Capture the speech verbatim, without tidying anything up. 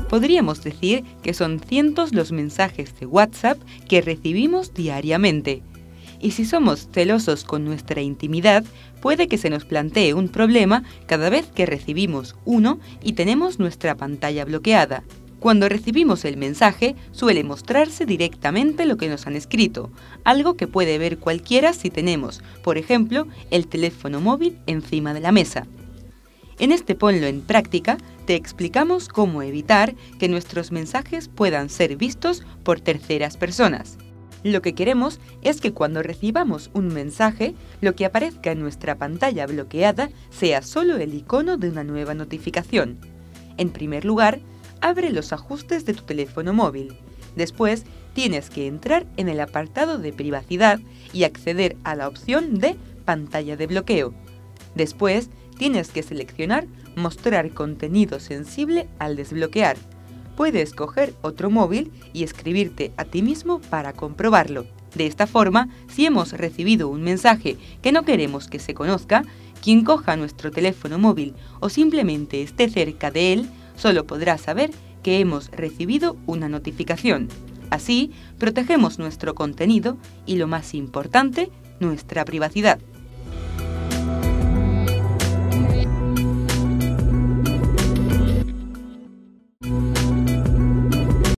Podríamos decir que son cientos los mensajes de WhatsApp que recibimos diariamente. Y si somos celosos con nuestra intimidad, puede que se nos plantee un problema cada vez que recibimos uno y tenemos nuestra pantalla bloqueada. Cuando recibimos el mensaje, suele mostrarse directamente lo que nos han escrito, algo que puede ver cualquiera si tenemos, por ejemplo, el teléfono móvil encima de la mesa. En este Ponlo en Práctica, te explicamos cómo evitar que nuestros mensajes puedan ser vistos por terceras personas. Lo que queremos es que cuando recibamos un mensaje, lo que aparezca en nuestra pantalla bloqueada sea solo el icono de una nueva notificación. En primer lugar, abre los ajustes de tu teléfono móvil. Después, tienes que entrar en el apartado de privacidad y acceder a la opción de pantalla de bloqueo. Después, tienes que seleccionar mostrar contenido sensible al desbloquear. Puedes escoger otro móvil y escribirte a ti mismo para comprobarlo. De esta forma, si hemos recibido un mensaje que no queremos que se conozca, quien coja nuestro teléfono móvil o simplemente esté cerca de él, solo podrá saber que hemos recibido una notificación. Así, protegemos nuestro contenido y, lo más importante, nuestra privacidad.